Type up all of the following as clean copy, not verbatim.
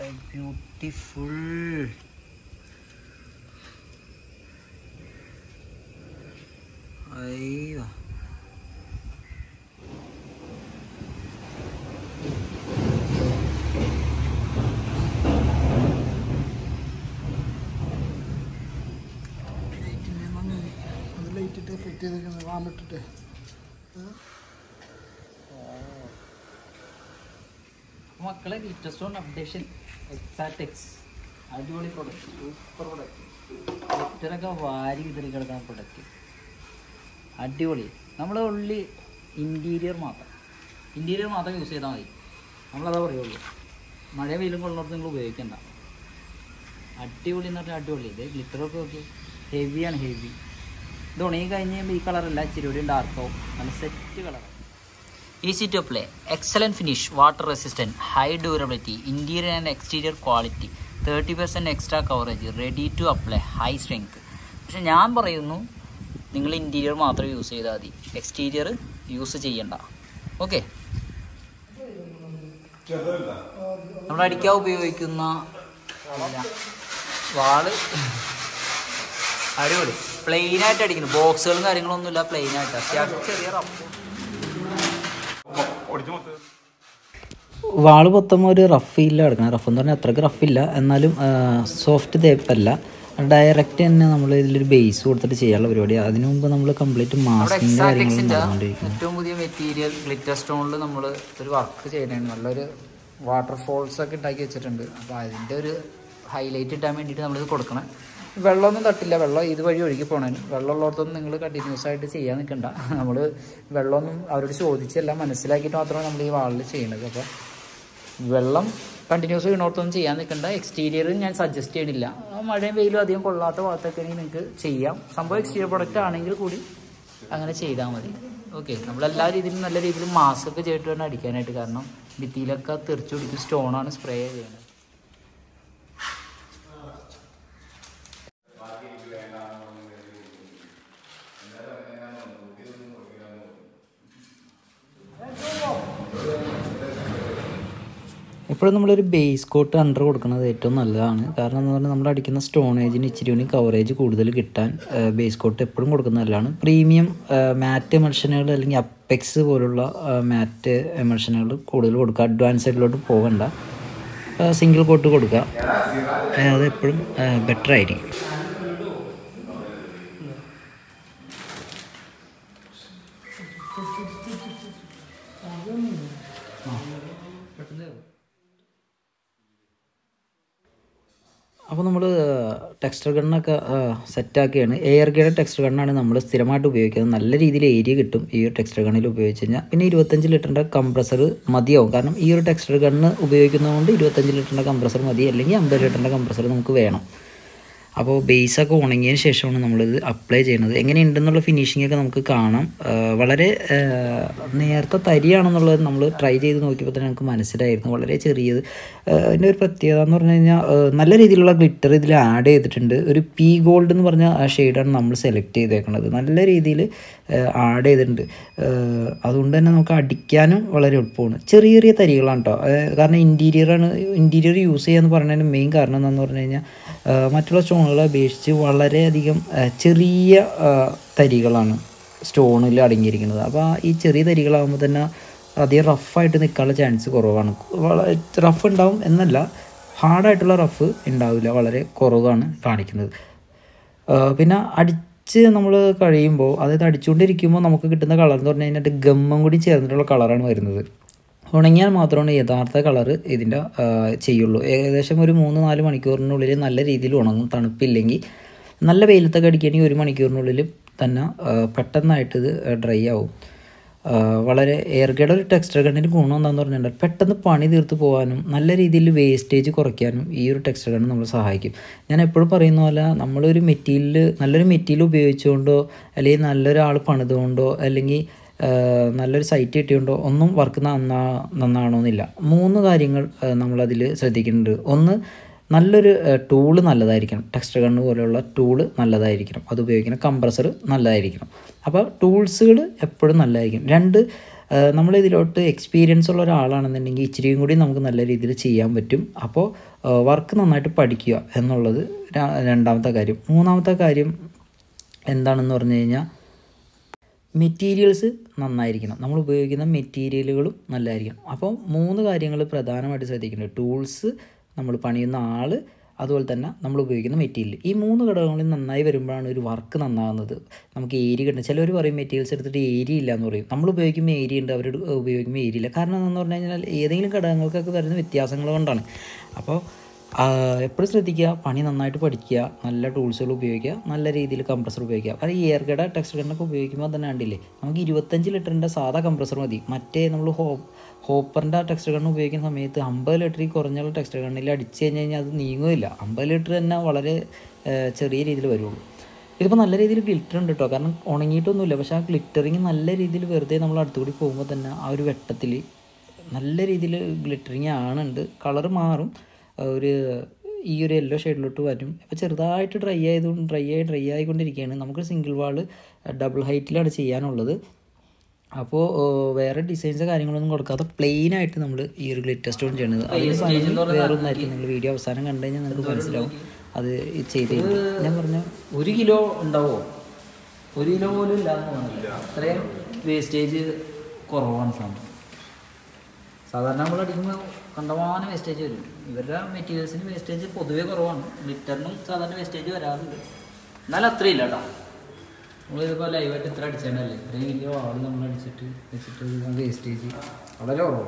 Beautiful. അയ്യോ വാമിട്ടിട്ട് മക്കളെ latest on updation എക്സാറ്റെക്സ്. അടിപൊളി പ്രൊഡക്റ്റ്, സൂപ്പർ പ്രൊഡക്റ്റ്. ഇത്രയൊക്കെ വാരി വിതറി കിടക്കുന്ന പ്രൊഡക്റ്റ് അടിപൊളി. നമ്മൾ ഉള്ളി ഇൻറ്റീരിയർ മാത്രം യൂസ് ചെയ്താൽ മതി. നമ്മളതാ പറയുള്ളൂ. മഴ വെയിലും കൊള്ളുന്നിടത്ത് നിങ്ങൾ ഉപയോഗിക്കണ്ട. അടിപൊളി എന്ന് പറഞ്ഞാൽ അടിപൊളി. ഇത് ഗ്ലിറ്ററൊക്കെ നോക്കി ഹെവിയാണ്. ഹെവി ഇത് ഉണങ്ങി കഴിഞ്ഞ് കഴിയുമ്പോൾ ഈ കളറല്ല, ഇച്ചിരി കൂടി ഡാർക്കാവും. നല്ല സെറ്റ് കളറാണ്. Easy to apply, excellent finish, water resistant, high durability, interior and exterior quality, 30% extra coverage, ready to apply, high strength. പക്ഷെ ഞാൻ പറയുന്നു നിങ്ങൾ ഇൻറ്റീരിയർ മാത്രം യൂസ് ചെയ്താൽ മതി, എക്സ്റ്റീരിയർ യൂസ് ചെയ്യണ്ട. ഓക്കെ, നമ്മൾ അടിക്കാൻ ഉപയോഗിക്കുന്ന വാള് അടിപൊളി. പ്ലെയിനായിട്ട് അടിക്കുന്നു, ബോക്സുകളും കാര്യങ്ങളൊന്നുമില്ല, പ്ലെയിനായിട്ട്. അത്യാവശ്യം ചെറിയ റഫ്. വാള് മൊത്തം ഒരു റഫില്ല കിടക്കണം. റഫ് എന്ന് പറഞ്ഞാൽ അത്രയ്ക്ക് റഫില്ല, എന്നാലും സോഫ്റ്റ് തേപ്പല്ല. ഡയറക്റ്റ് തന്നെ നമ്മൾ ഇതിലൊരു ബേസ് കൊടുത്തിട്ട് ചെയ്യാനുള്ള പരിപാടി. അതിനു മുമ്പ് നമ്മൾ കംപ്ലീറ്റ് മാസ്കിൻ്റെ കാര്യങ്ങളും. ഏറ്റവും പുതിയ മെറ്റീരിയൽ ഗ്ലിറ്റർ സ്റ്റോണിൽ നമ്മൾ ഒരു വർക്ക് ചെയ്യണതാണ്. നല്ലൊരു വാട്ടർഫോൾസ് ഒക്കെ ഉണ്ടാക്കി വെച്ചിട്ടുണ്ട്. അപ്പോൾ അതിൻ്റെ ഒരു ഹൈലൈറ്റ് ഇട്ടാൻ വേണ്ടിയിട്ട് നമ്മളിത് കൊടുക്കണം. വെള്ളമൊന്നും തട്ടില്ല, വെള്ളം ഇതുവഴി ഒഴുകി പോകണം. വെള്ളമുള്ളിടത്തൊന്നും നിങ്ങൾ കണ്ടിന്യൂസ് ആയിട്ട് ചെയ്യാൻ നിൽക്കണ്ട. നമ്മൾ വെള്ളമൊന്നും അവരോട് ചോദിച്ചെല്ലാം മനസ്സിലാക്കിയിട്ട് മാത്രമാണ് നമ്മൾ ഈ വാളിൽ ചെയ്യുന്നത്. അപ്പോൾ വെള്ളം കണ്ടിന്യൂസ് വീണോടത്തൊന്നും ചെയ്യാൻ നിൽക്കണ്ട. എക്സ്റ്റീരിയർ ഞാൻ സജസ്റ്റ് ചെയ്യണില്ല. മഴയും വെയിലും അധികം കൊള്ളാത്ത ഭാഗത്തൊക്കെ നിങ്ങൾക്ക് ചെയ്യാം. സംഭവം എക്സ്റ്റീരിയർ പ്രൊഡക്റ്റ് ആണെങ്കിൽ കൂടി അങ്ങനെ ചെയ്താൽ മതി. ഓക്കെ, നമ്മളെല്ലാ രീതിയിലും നല്ല രീതിയിൽ മാസ്ക് ഒക്കെ ചെയ്തിട്ട് വേണം അടിക്കാനായിട്ട്. കാരണം ഭിത്തിയിലൊക്കെ തെറിച്ചു പിടിക്കും. സ്റ്റോണാണ് സ്പ്രേ ചെയ്യുന്നത്. എപ്പോഴും നമ്മളൊരു ബേസ് കോട്ട് അണ്ടർ കൊടുക്കുന്നത് ഏറ്റവും നല്ലതാണ്. കാരണം എന്ന് പറഞ്ഞാൽ നമ്മൾ അടിക്കുന്ന സ്റ്റോണേജിന് ഇച്ചിരി കൂടി കവറേജ് കൂടുതൽ കിട്ടാൻ ബേസ് കോട്ട് എപ്പോഴും കൊടുക്കുന്നത് നല്ലതാണ്. പ്രീമിയം മാറ്റ് എമൽഷനുകൾ അല്ലെങ്കിൽ അപ്പെക്സ് പോലുള്ള മാറ്റ് എമൽഷനുകൾ കൂടുതൽ കൊടുക്കുക. അഡ്വാൻസ് സൈഡിലോട്ട് പോകണ്ട, സിംഗിൾ കോട്ട് കൊടുക്കുക. അതെപ്പോഴും ബെറ്റർ ആയിരിക്കും. അപ്പോൾ നമ്മൾ ടെക്സ്ചർ ഗണ്ണൊക്കെ സെറ്റാക്കുകയാണ്. എയർ ഗേഡ് ടെക്സ്ചർ ഗണ്ണാണ് നമ്മൾ സ്ഥിരമായിട്ട് ഉപയോഗിക്കുന്നത്. നല്ല രീതിയിൽ ഏരിയ കിട്ടും ഈ ഒരു ടെക്സ്ചർ ഗണ്ണിൽ ഉപയോഗിച്ച് കഴിഞ്ഞാൽ. പിന്നെ 25 ലിറ്ററിൻ്റെ കംപ്രസർ മതിയാവും. കാരണം ഈ ഒരു ടെക്സ്ചർ ഗണ്ണ് ഉപയോഗിക്കുന്നതുകൊണ്ട് 25 ലിറ്ററിൻ്റെ കംപ്രസർ മതി, അല്ലെങ്കിൽ 50 ലിറ്ററിൻ്റെ കംപ്രസർ നമുക്ക് വേണം. അപ്പോൾ ബേസൊക്കെ ഉണങ്ങിയതിന് ശേഷമാണ് നമ്മളിത് അപ്ലൈ ചെയ്യുന്നത്. എങ്ങനെയുണ്ടെന്നുള്ള ഫിനിഷിങ്ങൊക്കെ നമുക്ക് കാണാം. വളരെ നേരത്തെ തരിയാണെന്നുള്ളത് നമ്മൾ ട്രൈ ചെയ്ത് നോക്കിയപ്പോൾ തന്നെ നമുക്ക് മനസ്സിലായിരുന്നു. വളരെ ചെറിയത്. അതിൻ്റെ ഒരു പ്രത്യേകത എന്ന് പറഞ്ഞു കഴിഞ്ഞാൽ നല്ല രീതിയിലുള്ള ഗ്ലിറ്റർ ഇതിൽ ആഡ് ചെയ്തിട്ടുണ്ട്. ഒരു പി ഗോൾഡ് എന്ന് പറഞ്ഞ ആ ഷെയ്ഡാണ് നമ്മൾ സെലക്ട് ചെയ്തേക്കുന്നത്. നല്ല രീതിയിൽ ആഡ് ചെയ്തിട്ടുണ്ട്. അതുകൊണ്ട് തന്നെ നമുക്ക് അടിക്കാനും വളരെ എളുപ്പമാണ്. ചെറിയ ചെറിയ തരികളാണ് കേട്ടോ. കാരണം ഇൻറ്റീരിയർ യൂസ് ചെയ്യാന്ന് പറയുന്നതിന് മെയിൻ കാരണം എന്താണെന്ന് പറഞ്ഞു കഴിഞ്ഞാൽ മറ്റുള്ള സ്റ്റോണുകളെ അപേക്ഷിച്ച് വളരെയധികം ചെറിയ തരികളാണ് സ്റ്റോണിൽ അടങ്ങിയിരിക്കുന്നത്. അപ്പോൾ ഈ ചെറിയ തരികളാകുമ്പോൾ തന്നെ അധികം റഫായിട്ട് നിൽക്കാനുള്ള ചാൻസ് കുറവാണ്. റഫ് ഉണ്ടാവും എന്നല്ല, ഹാർഡായിട്ടുള്ള റഫ് ഉണ്ടാവില്ല, വളരെ കുറവാണ് കാണിക്കുന്നത്. പിന്നെ അടിച്ച് നമ്മൾ കഴിയുമ്പോൾ, അതായത് അടിച്ചുകൊണ്ടിരിക്കുമ്പോൾ നമുക്ക് കിട്ടുന്ന കളർ എന്ന് പറഞ്ഞു കഴിഞ്ഞാൽ ഗമ്മും കൂടി ചേർന്നിട്ടുള്ള കളറാണ് വരുന്നത്. ഉണങ്ങിയാൽ മാത്രമാണ് യഥാർത്ഥ കളറ് ഇതിൻ്റെ ചെയ്യുള്ളൂ. ഏകദേശം ഒരു 3-4 മണിക്കൂറിനുള്ളിൽ നല്ല രീതിയിൽ ഉണങ്ങും. തണുപ്പില്ലെങ്കിൽ നല്ല വെയിലത്തൊക്കെ അടിക്കുകയാണെങ്കിൽ 1 മണിക്കൂറിനുള്ളിൽ തന്നെ പെട്ടെന്നായിട്ട് ഇത് ഡ്രൈ ആവും. വളരെ എയർഗേഡ് ഒരു ടെക്സ്ചർ ഗണ്ണിൻ്റെ ഗുണം എന്താണെന്ന് പറഞ്ഞിട്ടുണ്ടെങ്കിൽ പെട്ടെന്ന് പണി തീർത്ത് പോകാനും നല്ല രീതിയിൽ വേസ്റ്റേജ് കുറയ്ക്കാനും ഈ ഒരു ടെക്സ്ചർ ഗണ്ണ് നമ്മളെ സഹായിക്കും. ഞാൻ എപ്പോഴും പറയുന്ന പോലെ നമ്മളൊരു നല്ലൊരു മെറ്റീരിയൽ ഉപയോഗിച്ചുകൊണ്ടോ അല്ലെങ്കിൽ നല്ലൊരാൾ പണിതുകൊണ്ടോ അല്ലെങ്കിൽ നല്ലൊരു സൈറ്റ് കിട്ടിയുകൊണ്ടോ ഒന്നും വർക്ക് നന്നാവണമെന്നില്ല. 3 കാര്യങ്ങൾ നമ്മളതിൽ ശ്രദ്ധിക്കുന്നുണ്ട്. ഒന്ന്, നല്ലൊരു ടൂള് നല്ലതായിരിക്കണം. ടെക്സ്ചർ ഗണ്ണ് പോലെയുള്ള ടൂള് നല്ലതായിരിക്കണം. അത് ഉപയോഗിക്കണം. കംപ്രസർ നല്ലതായിരിക്കണം. അപ്പോൾ ടൂൾസുകൾ എപ്പോഴും നല്ലതായിരിക്കും. 2, നമ്മളിതിലോട്ട് എക്സ്പീരിയൻസ് ഉള്ള ഒരാളാണെന്നുണ്ടെങ്കിൽ ഇച്ചിരിയും കൂടി നമുക്ക് നല്ല രീതിയിൽ ചെയ്യാൻ പറ്റും. അപ്പോൾ വർക്ക് നന്നായിട്ട് പഠിക്കുക എന്നുള്ളത് രണ്ടാമത്തെ കാര്യം. മൂന്നാമത്തെ കാര്യം എന്താണെന്ന് പറഞ്ഞു കഴിഞ്ഞാൽ മെറ്റീരിയൽസ് നന്നായിരിക്കണം. നമ്മൾ ഉപയോഗിക്കുന്ന മെറ്റീരിയലുകളും നല്ലതായിരിക്കണം. അപ്പോൾ 3 കാര്യങ്ങൾ പ്രധാനമായിട്ട് ശ്രദ്ധിക്കേണ്ടത്: ടൂൾസ്, നമ്മൾ പണിയുന്ന ആൾ, അതുപോലെ തന്നെ നമ്മൾ ഉപയോഗിക്കുന്ന മെറ്റീരിയൽ. ഈ 3 ഘടകങ്ങളും നന്നായി വരുമ്പോഴാണ് ഒരു വർക്ക് നന്നാകുന്നത്. നമുക്ക് ഏരിയ കിട്ടുന്നത്. ചിലർ പറയും മെറ്റീരിയൽസ് എടുത്തിട്ട് ഏരിയ ഇല്ല എന്ന് പറയും. നമ്മൾ ഉപയോഗിക്കുമ്പോൾ ഏരിയ ഉണ്ട്, അവർ ഉപയോഗിക്കുമ്പോൾ ഏരിയ ഇല്ല. കാരണം എന്താണെന്ന് പറഞ്ഞു കഴിഞ്ഞാൽ ഏതെങ്കിലും ഘടകങ്ങൾക്കൊക്കെ വരുന്ന വ്യത്യാസങ്ങൾ കൊണ്ടാണ്. അപ്പോൾ എപ്പോഴും ശ്രദ്ധിക്കുക, പണി നന്നായിട്ട് പഠിക്കുക, നല്ല ടൂൾസുകൾ ഉപയോഗിക്കുക, നല്ല രീതിയിൽ കംപ്രസർ ഉപയോഗിക്കുക. അത് ഈ എയർഗഡ് ടെക്സ്റ്റർ ഗണ്ണൊക്കെ ഉപയോഗിക്കുമ്പോൾ തന്നെ കണ്ടില്ലേ, നമുക്ക് 25 ലിറ്ററിൻ്റെ സാധാ കംപ്രസർ മതി. മറ്റേ നമ്മൾ ഹോപ്പറിൻ്റെ ടെക്സ്റ്റർ ഗണ്ണ് ഉപയോഗിക്കുന്ന സമയത്ത് 50 ലിറ്ററിൽ കുറഞ്ഞുള്ള ടെക്സ്റ്റർ ഗണ്ണിൽ അടിച്ച് കഴിഞ്ഞാൽ അത് നീങ്ങുകയില്ല. 50 ലിറ്റർ തന്നെ വളരെ ചെറിയ രീതിയിൽ വരുള്ളൂ. ഇതിപ്പോൾ നല്ല രീതിയിൽ ഗ്ലിറ്റർ ഉണ്ട് കേട്ടോ, കാരണം ഉണങ്ങിയിട്ടൊന്നുമില്ല. പക്ഷേ ആ ഗ്ലിറ്ററിങ് നല്ല രീതിയിൽ വെറുതെ നമ്മൾ അടുത്തുകൂടി പോകുമ്പോൾ തന്നെ ആ ഒരു വെട്ടത്തിൽ നല്ല രീതിയിൽ ഗ്ലിറ്ററിങ് ആണുണ്ട്. കളറ് മാറും, ഈ ഒരു യെല്ലോ ഷെയ്ഡിലോട്ട് വരും. ഇപ്പോൾ ചെറുതായിട്ട് ഡ്രൈ ആയിക്കൊണ്ടിരിക്കുകയാണ്. നമുക്ക് സിംഗിൾ വാൾ ഡബിൾ ഹൈറ്റിലാണ് ചെയ്യാനുള്ളത്. അപ്പോൾ വേറെ ഡിസൈൻസ് കാര്യങ്ങളൊന്നും കൊടുക്കാതെ പ്ലെയിനായിട്ട് നമ്മൾ ഈ ഒരു ഗ്ലിറ്റർ സ്റ്റോൺ ചെയ്യണത്. വേറെ ഒന്നായിരിക്കും. നിങ്ങൾ വീഡിയോ അവസാനം കണ്ടു കഴിഞ്ഞാൽ നിങ്ങൾക്ക് മനസ്സിലാവും അത് ചെയ്ത്. ഞാൻ പറഞ്ഞ 1 കിലോ ഉണ്ടാവുമോ? 1 കിലോ പോലും ഇല്ലാന്ന് അത്രയും വേസ്റ്റേജ് കുറവാണ് സാധനം. സാധാരണ നമ്മൾ അടിക്കുമ്പോൾ കണ്ടമാനം വേസ്റ്റേജ് വരും. ഇവരുടെ മെറ്റീരിയൽസിന് വേസ്റ്റേജ് പൊതുവേ കുറവാണ്. ഗ്ലിറ്ററിനും സാധാരണ വേസ്റ്റേജ് വരാറുണ്ട്, എന്നാലും അത്രയില്ല കേട്ടോ. നമ്മളിതിപ്പോൾ ലൈവായിട്ട് ഇത്ര അടിച്ചതല്ലേ, ഇത്രയും വലിയ ആൾ നമ്മൾ വെച്ചിട്ട് വേസ്റ്റേജ് വളരെ കുറവാണ്.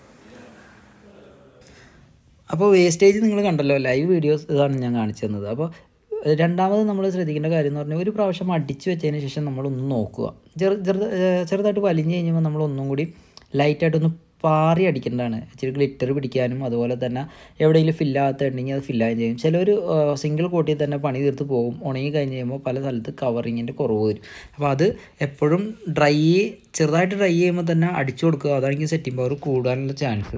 അപ്പോൾ വേസ്റ്റേജ് നിങ്ങൾ കണ്ടല്ലോ, ലൈവ് വീഡിയോസ് ഇതാണ് ഞാൻ കാണിച്ചു തന്നത്. അപ്പോൾ രണ്ടാമത് നമ്മൾ ശ്രദ്ധിക്കേണ്ട കാര്യം എന്ന് പറഞ്ഞാൽ, ഒരു പ്രാവശ്യം അടിച്ച് വെച്ചതിന് ശേഷം നമ്മളൊന്ന് നോക്കുക. ചെറുതായിട്ട് വലിഞ്ഞ് കഴിഞ്ഞപ്പോൾ നമ്മളൊന്നും കൂടി ലൈറ്റായിട്ടൊന്ന് പാറി അടിക്കേണ്ടതാണ്. ഇച്ചിരി ഗ്ലിറ്റർ പിടിക്കാനും അതുപോലെ തന്നെ എവിടെയെങ്കിലും ഫില്ലാകത്തുണ്ടെങ്കിൽ അത് ഫില്ലാകുകയും ചെയ്യും. ചിലർ സിംഗിൾ കോട്ടിൽ തന്നെ പണി തീർത്ത് പോകും. ഉണങ്ങി കഴിഞ്ഞ് കഴിയുമ്പോൾ പല സ്ഥലത്ത് കവറിങ്ങിൻ്റെ കുറവ് വരും. അപ്പോൾ അത് എപ്പോഴും ചെറുതായിട്ട് ഡ്രൈ ചെയ്യുമ്പോൾ തന്നെ അടിച്ചു കൊടുക്കുക. അതാണെങ്കിൽ സെറ്റിംഗ് പവർ കൂടാനുള്ള ചാൻസ്.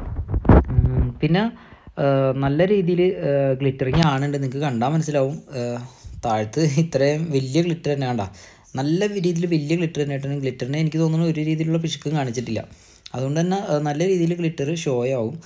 പിന്നെ നല്ല രീതിയിൽ ഗ്ലിറ്ററിങ് ആണുണ്ട്, നിങ്ങൾക്ക് കണ്ടാൽ മനസ്സിലാവും. താഴത്ത് ഇത്രയും വലിയ ഗ്ലിറ്റർ തന്നെ വേണ്ട, നല്ല രീതിയിൽ വലിയ ഗ്ലിറ്റർ തന്നെ ആയിട്ടാണ്. ഗ്ലിറ്ററിനെ എനിക്ക് തോന്നുന്നു ഒരു രീതിയിലുള്ള പിശുക്കും കാണിച്ചിട്ടില്ല. അതുകൊണ്ട് തന്നെ നല്ല രീതിയിൽ ഗ്ലിറ്റർ ഷോ ആവും.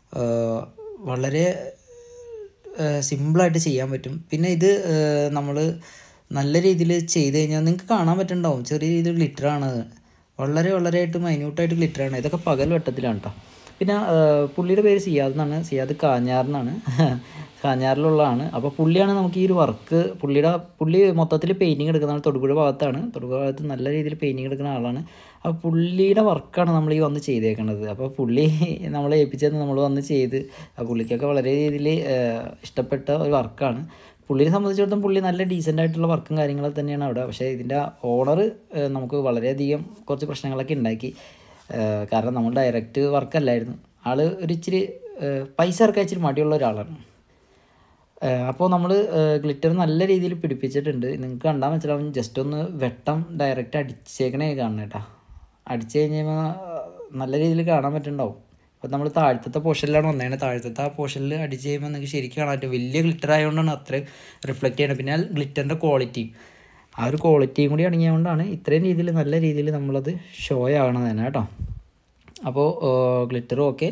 വളരെ സിമ്പിളായിട്ട് ചെയ്യാൻ പറ്റും. പിന്നെ ഇത് നമ്മൾ നല്ല രീതിയിൽ ചെയ്ത് കഴിഞ്ഞാൽ നിങ്ങൾക്ക് കാണാൻ പറ്റുന്നുണ്ടാവും, ചെറിയ രീതിയിൽ ഗ്ലിറ്ററാണ്, വളരെയായിട്ട് മൈന്യൂട്ടായിട്ട് ഗ്ലിറ്ററാണ്. ഇതൊക്കെ പകൽ വെട്ടത്തിലാണ് കേട്ടോ. പിന്നെ പുള്ളിയുടെ പേര് സിയാദ് എന്നാണ്, സിയാദ് കാഞ്ഞാറിനാണ്, കാഞ്ഞാറിലുള്ളതാണ്. അപ്പോൾ പുള്ളിയാണ് നമുക്ക് ഈ ഒരു വർക്ക്, പുള്ളി മൊത്തത്തിൽ പെയിൻറ്റിങ് എടുക്കുന്നതാണ്. തൊടുപുഴ ഭാഗത്താണ്. തൊടുപുഴ ഭാഗത്ത് നല്ല രീതിയിൽ പെയിൻറ്റിങ് എടുക്കുന്ന ആളാണ്. അപ്പോൾ പുള്ളിയുടെ വർക്കാണ് നമ്മൾ ഈ വന്ന് ചെയ്തേക്കുന്നത്. അപ്പോൾ പുള്ളി നമ്മളെ ഏൽപ്പിച്ചത് നമ്മൾ വന്ന് ചെയ്ത്, പുള്ളിക്കൊക്കെ വളരെ രീതിയിൽ ഇഷ്ടപ്പെട്ട ഒരു വർക്കാണ്. പുള്ളിയെ സംബന്ധിച്ചിടത്തോളം പുള്ളി നല്ല ഡീസൻ്റ് ആയിട്ടുള്ള വർക്കും കാര്യങ്ങളൊക്കെ തന്നെയാണ് അവിടെ. പക്ഷേ ഇതിൻ്റെ ഓണർ നമുക്ക് വളരെയധികം കുറച്ച് പ്രശ്നങ്ങളൊക്കെ ഉണ്ടാക്കി. കാരണം നമ്മൾ ഡയറക്റ്റ് വർക്കല്ലായിരുന്നു. ആൾ ഇച്ചിരി പൈസ ഇറക്കാൻ ഇച്ചിരി മടിയുള്ള ഒരാളാണ്. അപ്പോൾ നമ്മൾ ഗ്ലിറ്റർ നല്ല രീതിയിൽ പിടിപ്പിച്ചിട്ടുണ്ട്. നിങ്ങൾക്ക് കണ്ടാൽ മനസ്സിലാവും. ജസ്റ്റ് ഒന്ന് വെട്ടം ഡയറക്റ്റ് അടിച്ചേക്കണേ കാണണം കേട്ടോ. അടിച്ചു കഴിഞ്ഞാൽ നല്ല രീതിയിൽ കാണാൻ പറ്റുന്നുണ്ടാവും. അപ്പോൾ നമ്മൾ താഴത്തെ പോർഷനിലാണ് വന്നേക്കുന്നത്. താഴത്തെ ആ പോർഷനിൽ അടിച്ച് കഴിയുമ്പോൾ നിങ്ങൾക്ക് ശരിക്കും കാണാൻ പറ്റും. വലിയ ഗ്ലിറ്റർ ആയതുകൊണ്ടാണ് അത്രയും റിഫ്ലക്റ്റ് ചെയ്യുന്നത്. പിന്നെ ഗ്ലിറ്ററിൻ്റെ ക്വാളിറ്റി, ആ ഒരു ക്വാളിറ്റിയും കൂടി അടങ്ങിയതുകൊണ്ടാണ് ഇത്രയും രീതിയിൽ നല്ല രീതിയിൽ നമ്മളത് ഷോ ആവണത് തന്നെ കേട്ടോ. അപ്പോൾ ഗ്ലിറ്ററും ഒക്കെ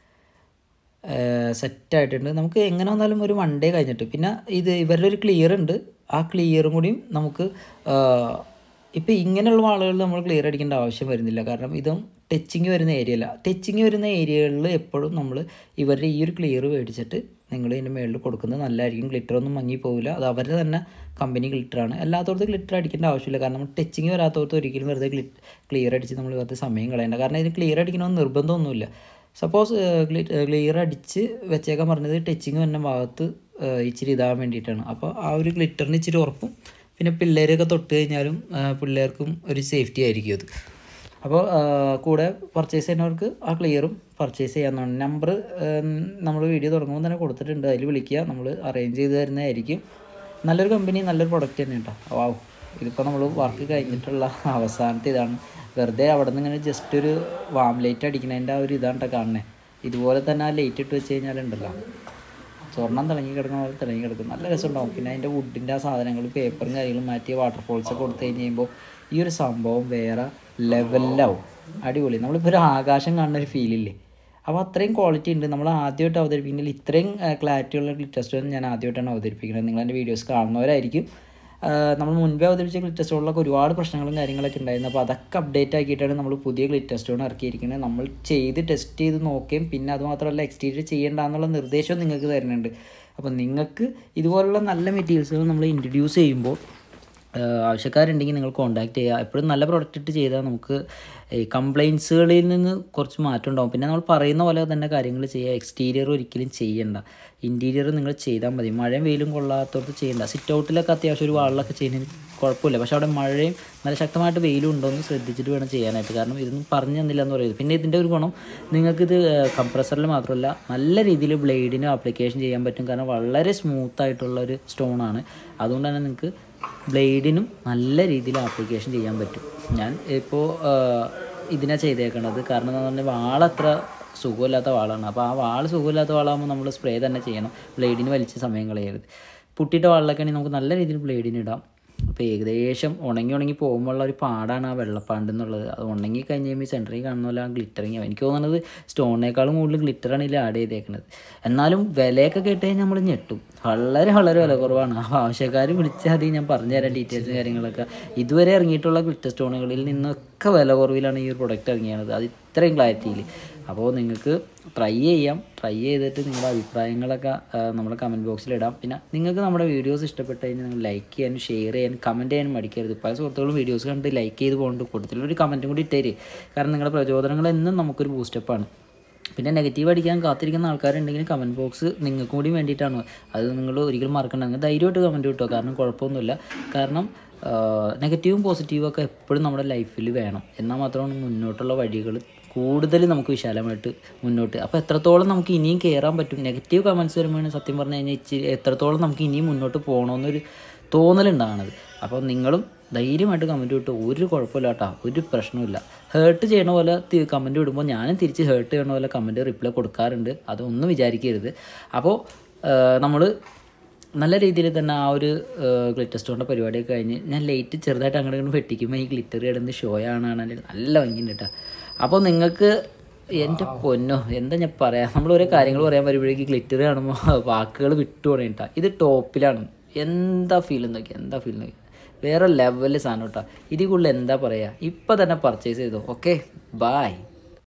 സെറ്റായിട്ടുണ്ട്. നമുക്ക് എങ്ങനെ വന്നാലും ഒരു 1 ഡേ കഴിഞ്ഞിട്ട്. പിന്നെ ഇവരുടെ ഒരു ക്ലിയർ ഉണ്ട്, ആ ക്ലിയറും കൂടിയും നമുക്ക് ഇപ്പോൾ ഇങ്ങനെയുള്ള ആളുകളിൽ നമ്മൾ ക്ലിയർ അടിക്കേണ്ട ആവശ്യം വരുന്നില്ല. കാരണം ഇതും ടച്ചിങ് വരുന്ന ഏരിയയല്ല. ടച്ചിങ് വരുന്ന ഏരിയകളിൽ എപ്പോഴും നമ്മൾ ഇവരുടെ ഈ ഒരു ക്ലിയർ മേടിച്ചിട്ട് നിങ്ങൾ ഇതിൻ്റെ മുകളിൽ കൊടുക്കുന്നത് നല്ലതായിരിക്കും. ഗ്ലിറ്ററൊന്നും മങ്ങി പോകില്ല. അത് അവരുടെ തന്നെ കമ്പനി ഗ്ലിറ്ററാണ്. എല്ലാത്തോടത്തും ഗ്ലിറ്റർ അടിക്കേണ്ട ആവശ്യമില്ല. കാരണം നമ്മൾ ടച്ചിങ് വരാത്തോടത്ത് ഒരിക്കലും വെറുതെ ക്ലിയർ അടിച്ച് നമ്മൾ വെറുതെ സമയം കളയേണ്ട. കാരണം ഇതിന് ക്ലിയർ അടിക്കണമെന്ന് നിർബന്ധമൊന്നുമില്ല. സപ്പോസ് ക്ലിയർ അടിച്ച് വെച്ചേക്കാൻ പറഞ്ഞത് ടച്ചിങ് വന്ന ഭാഗത്ത് ഇച്ചിരി ഇതാകാൻ വേണ്ടിയിട്ടാണ്. അപ്പോൾ ആ ഒരു ഗ്ലിറ്ററിന് ഇച്ചിരി ഉറപ്പും, പിന്നെ പിള്ളേരൊക്കെ തൊട്ട് കഴിഞ്ഞാലും പിള്ളേർക്കും ഒരു സേഫ്റ്റി ആയിരിക്കും അത്. അപ്പോൾ കൂടെ പർച്ചേസ് ചെയ്യുന്നവർക്ക് ആ ക്ലിയറും പർച്ചേസ് ചെയ്യാവുന്നതാണ്. നമ്പർ നമ്മൾ വീഡിയോ തുടങ്ങുമ്പോൾ തന്നെ കൊടുത്തിട്ടുണ്ട്, അതിൽ വിളിക്കുക, നമ്മൾ അറേഞ്ച് ചെയ്ത് തരുന്നതായിരിക്കും. നല്ലൊരു കമ്പനി, നല്ലൊരു പ്രൊഡക്റ്റ് തന്നെ കേട്ടോ. വാവ്, ഇതിപ്പോൾ നമ്മൾ വർക്ക് കഴിഞ്ഞിട്ടുള്ള അവസാനത്തെ ഇതാണ്. വെറുതെ അവിടെ നിന്ന് ഇങ്ങനെ ജസ്റ്റ് ഒരു വാം ലൈറ്റ് അടിക്കുന്നതിൻ്റെ ആ ഒരു ഇതാണ് കാണുന്നത്. ഇതുപോലെ തന്നെ ആ ലൈറ്റ് ഇട്ട് വെച്ച് കഴിഞ്ഞാലുണ്ടല്ലോ, സ്വർണ്ണം തിളങ്ങി കിടക്കുന്ന പോലെ തിളങ്ങി കിടക്കും. നല്ല രസമുണ്ടാവും. പിന്നെ അതിൻ്റെ വുഡിൻ്റെ ആ സാധനങ്ങൾ, പേപ്പറും കാര്യങ്ങളും മാറ്റി വാട്ടർഫോൾസൊക്കെ കൊടുത്തു കഴിഞ്ഞ് കഴിയുമ്പോൾ ഈ ഒരു സംഭവം വേറെ ലെവലിലാവും. അടിപൊളി. നമ്മളിപ്പോൾ ഒരു ആകാശം കാണുന്ന ഒരു ഫീലില്ലേ, അപ്പോൾ അത്രയും ക്വാളിറ്റി ഉണ്ട്. നമ്മൾ ആദ്യമായിട്ട് അവതരിപ്പിക്കുന്നതിൽ ഇത്രയും ക്ലാരിറ്റി ഉള്ള ഗ്ലിറ്റർ സ്റ്റോൺ ഞാൻ ആദ്യമായിട്ടാണ് അവതരിപ്പിക്കുന്നത്. നിങ്ങളെൻ്റെ വീഡിയോസ് കാണുന്നവരായിരിക്കും. നമ്മൾ മുൻപേ അവതരിപ്പിച്ച ഗ്ലിറ്റർ സ്റ്റോണിലൊക്കെ ഒരുപാട് പ്രശ്നങ്ങളും കാര്യങ്ങളൊക്കെ ഉണ്ടായിരുന്നു. അപ്പോൾ അതൊക്കെ അപ്ഡേറ്റ് ആക്കിയിട്ടാണ് നമ്മൾ പുതിയ ഗ്ലിറ്റർ സ്റ്റോൺ ഇറക്കിയിരിക്കുന്നത്. നമ്മൾ ടെസ്റ്റ് ചെയ്ത് നോക്കുകയും പിന്നെ അതുമാത്രമല്ല എക്സ്റ്റീരിയർ ചെയ്യേണ്ടെന്നുള്ള നിർദ്ദേശവും നിങ്ങൾക്ക് തരുന്നുണ്ട്. അപ്പോൾ നിങ്ങൾക്ക് ഇതുപോലുള്ള നല്ല മെറ്റീരിയൽസുകൾ നമ്മൾ ഇൻട്രൊഡ്യൂസ് ചെയ്യുമ്പോൾ ആവശ്യക്കാരുണ്ടെങ്കിൽ നിങ്ങൾ കോൺടാക്ട് ചെയ്യുക. എപ്പോഴും നല്ല പ്രൊഡക്റ്റ് ഇട്ട് ചെയ്താൽ നമുക്ക് ഈ കംപ്ലയിൻസുകളിൽ നിന്ന് കുറച്ച് മാറ്റം ഉണ്ടാകും. പിന്നെ നമ്മൾ പറയുന്ന പോലെ തന്നെ കാര്യങ്ങൾ ചെയ്യുക. എക്സ്റ്റീരിയർ ഒരിക്കലും ചെയ്യണ്ട, ഇൻറ്റീരിയർ നിങ്ങൾ ചെയ്താൽ മതി. മഴയും വെയിലും കൊള്ളാത്തടത്ത് ചെയ്യണ്ട. സിറ്റ് ഔട്ടിലൊക്കെ അത്യാവശ്യം ഒരു വാളിലൊക്കെ ചെയ്യുന്നതിന് കുഴപ്പമില്ല, പക്ഷേ അവിടെ മഴയും നല്ല ശക്തമായിട്ട് വെയിലും ഉണ്ടോ എന്ന് ശ്രദ്ധിച്ചിട്ട് വേണം ചെയ്യാനായിട്ട്. കാരണം ഇതൊന്നും പറഞ്ഞു തന്നില്ല എന്ന് പറയുന്നത്. പിന്നെ ഇതിൻ്റെ ഒരു ഗുണം, നിങ്ങൾക്കിത് കംപ്രസറിൽ മാത്രമല്ല നല്ല രീതിയിൽ ബ്ലേഡിന് ആപ്ലിക്കേഷൻ ചെയ്യാൻ പറ്റും. കാരണം വളരെ സ്മൂത്തായിട്ടുള്ളൊരു സ്റ്റോണാണ്. അതുകൊണ്ട് തന്നെ നിങ്ങൾക്ക് ബ്ലേഡിനും നല്ല രീതിയിൽ ആപ്ലിക്കേഷൻ ചെയ്യാൻ പറ്റും. ഞാൻ ഇപ്പോൾ ഇതിനാണ് ചെയ്തേക്കണത്. കാരണം എന്താണെന്ന് പറഞ്ഞാൽ വാളത്ര സുഖമില്ലാത്ത വാളാണ്. അപ്പോൾ ആ വാൾ സുഖമില്ലാത്ത വാളാകുമ്പോൾ നമ്മൾ സ്പ്രേ തന്നെ ചെയ്യണം, ബ്ലേഡിന് വലിച്ച് സമയം കളയരുത്. പുട്ടിയിട്ട വാളിലൊക്കെ ആണെങ്കിൽ നമുക്ക് നല്ല രീതിയിൽ ബ്ലേഡിന് ഇടാം. അപ്പോൾ ഏകദേശം ഉണങ്ങി പോകുമ്പോഴുള്ള ഒരു പാടാണ് ആ വെള്ളപ്പാണ്ട് എന്നുള്ളത്. അത് ഉണങ്ങി കഴിഞ്ഞ് കഴിയുമ്പോൾ സെൻറ്ററിൽ കാണുന്ന പോലെ ആ ഗ്ലിറ്ററിങ് ആവും. എനിക്ക് തോന്നുന്നത് സ്റ്റോണിനേക്കാളും കൂടുതൽ ഗ്ലിറ്ററാണ് ഇതിൽ ആഡ് ചെയ്തേക്കുന്നത്. എന്നാലും വിലയൊക്കെ കേട്ട് കഴിഞ്ഞാൽ നമ്മൾ ഞെട്ടും. വളരെ വില കുറവാണ്. അപ്പോൾ ആവശ്യക്കാർ വിളിച്ചാൽ മതി, ഞാൻ പറഞ്ഞുതരാം ഡീറ്റെയിൽസും കാര്യങ്ങളൊക്കെ. ഇതുവരെ ഇറങ്ങിയിട്ടുള്ള ഗ്ലിറ്റർ സ്റ്റോണുകളിൽ നിന്നൊക്കെ വില കുറവിലാണ് ഈ ഒരു പ്രൊഡക്റ്റ് ഇറങ്ങിയത്, അത് ഇത്രയും ക്ലാരിറ്റിയിൽ. അപ്പോൾ നിങ്ങൾക്ക് ട്രൈ ചെയ്യാം. ട്രൈ ചെയ്തിട്ട് നിങ്ങളുടെ അഭിപ്രായങ്ങളൊക്കെ നമ്മുടെ കമൻറ്റ് ബോക്സിൽ ഇടാം. പിന്നെ നിങ്ങൾക്ക് നമ്മുടെ വീഡിയോസ് ഇഷ്ടപ്പെട്ട് കഴിഞ്ഞാൽ നിങ്ങൾ ലൈക്ക് ചെയ്യാനും ഷെയർ ചെയ്യാനും കമൻറ്റ് ചെയ്യാനും മടിക്കരുത്. പല സുഹൃത്തുക്കളും വീഡിയോസ് കണ്ട് ലൈക്ക് ചെയ്ത് പോകേണ്ട കൂട്ടത്തിലൊരു കമൻറ്റും കൂടി ഇട്ടേര്. കാരണം നിങ്ങളുടെ പ്രചോദനങ്ങൾ എന്നും നമുക്കൊരു ബൂസ്റ്റപ്പാണ്. പിന്നെ നെഗറ്റീവ് അടിക്കാൻ കാത്തിരിക്കുന്ന ആൾക്കാരുണ്ടെങ്കിൽ കമൻറ്റ് ബോക്സ് നിങ്ങൾക്കും കൂടി വേണ്ടിയിട്ടാണ്. അത് നിങ്ങൾ ഒരിക്കലും മറക്കണ്ട. നിങ്ങൾ ധൈര്യമായിട്ട് കമൻറ്റ് കിട്ടുമോ, കാരണം കുഴപ്പമൊന്നുമില്ല. കാരണം നെഗറ്റീവും പോസിറ്റീവും ഒക്കെ എപ്പോഴും നമ്മുടെ ലൈഫിൽ വേണം. എന്നാൽ മാത്രമാണ് മുന്നോട്ടുള്ള വഴികൾ കൂടുതൽ നമുക്ക് വിശാലമായിട്ട് മുന്നോട്ട്. അപ്പോൾ എത്രത്തോളം നമുക്ക് ഇനിയും കയറാൻ പറ്റും. നെഗറ്റീവ് കമൻറ്റ്സ് വരുമ്പോഴാണ് സത്യം പറഞ്ഞു കഴിഞ്ഞാൽ എത്രത്തോളം നമുക്ക് ഇനിയും മുന്നോട്ട് പോകണമെന്നൊരു തോന്നലുണ്ടാകണത്. അപ്പോൾ നിങ്ങളും ധൈര്യമായിട്ട് കമൻറ്റ് വിട്ടു, ഒരു കുഴപ്പമില്ല കേട്ടോ, ഒരു പ്രശ്നമില്ല. ഹേർട്ട് ചെയ്യണ പോലെ കമൻറ്റ് വിടുമ്പോൾ ഞാനും തിരിച്ച് ഹേർട്ട് ചെയ്യണ പോലെ കമൻറ്റ് റിപ്ലൈ കൊടുക്കാറുണ്ട്, അതൊന്നും വിചാരിക്കരുത്. അപ്പോൾ നമ്മൾ നല്ല രീതിയിൽ തന്നെ ആ ഒരു ഗ്ലിറ്റർ സ്റ്റോണിൻ്റെ പരിപാടിയൊക്കെ കഴിഞ്ഞ് ഞാൻ ലൈറ്റ് ചെറുതായിട്ട് അങ്ങോട്ട് വെട്ടിക്കുമ്പോൾ ഈ ഗ്ലിറ്റർ കിടന്ന് ഷോയാണ് നല്ല ഭംഗിയുണ്ട് കേട്ടോ. അപ്പോൾ നിങ്ങൾക്ക് എൻ്റെ പൊന്നോ എന്താ ഞാൻ പറയാം, നമ്മൾ ഓരോ കാര്യങ്ങൾ പറയാൻ വരുമ്പോഴേക്ക് ഗ്ലിറ്റർ കാണുമ്പോൾ വാക്കുകൾ വിട്ടുപോകണം കേട്ടോ. ഇത് ടോപ്പിലാണ്. എന്താ ഫീൽ നോക്കി വേറെ ലെവലിൽ സാധനം കേട്ടോ. ഇതിൽ കൂടുതൽ എന്താ പറയുക. ഇപ്പം തന്നെ പർച്ചേസ് ചെയ്തോ. Okay, bye.